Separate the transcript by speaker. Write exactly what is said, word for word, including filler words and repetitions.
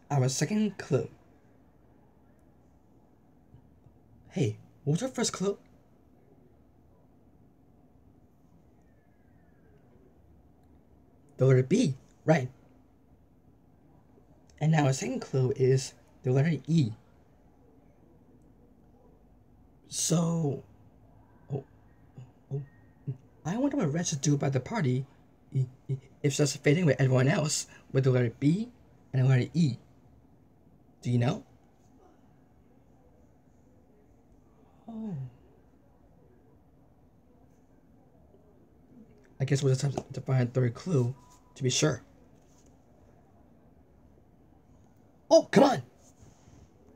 Speaker 1: Our second clue. Hey, what was our first clue? The letter B, right. And now our second clue is the letter E. So, oh, oh, I wonder what Red should do about the party if she's fading with everyone else with the letter B and the letter E. Do you know? Oh. I guess we'll just have to find a third clue to be sure. Oh, come on!